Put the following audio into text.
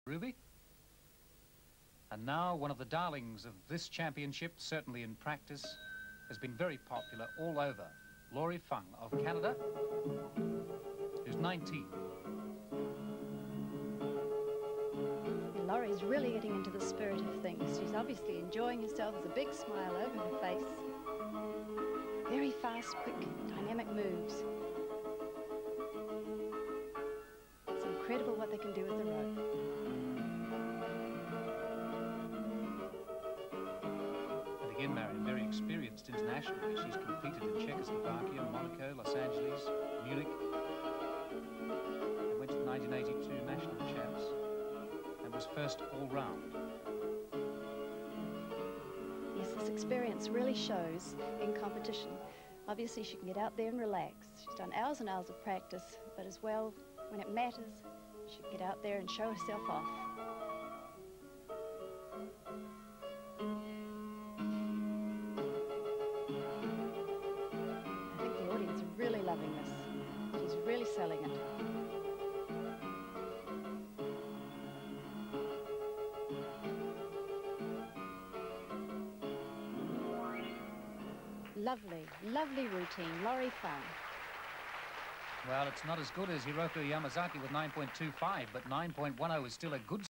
Ruby. And now one of the darlings of this championship, certainly in practice, has been very popular all over. Laurie Fung of Canada, who's 19. Laurie's really getting into the spirit of things. She's obviously enjoying herself. There's a big smile over her face. Very fast, quick, dynamic moves. It's incredible what they can do with the rope. And again, Marion, very experienced internationally. She's competed in Czechoslovakia, Monaco, Los Angeles, Munich, and went to the 1982 national champs and was first all round. Yes, this experience really shows in competition. Obviously, she can get out there and relax. She's done hours and hours of practice, but as well, when it matters, she can get out there and show herself off. I think the audience are really loving this. She's really selling it. Lovely, lovely routine. Laurie Fung. Well, it's not as good as Hiroko Yamazaki with 9.25, but 9.10 is still a good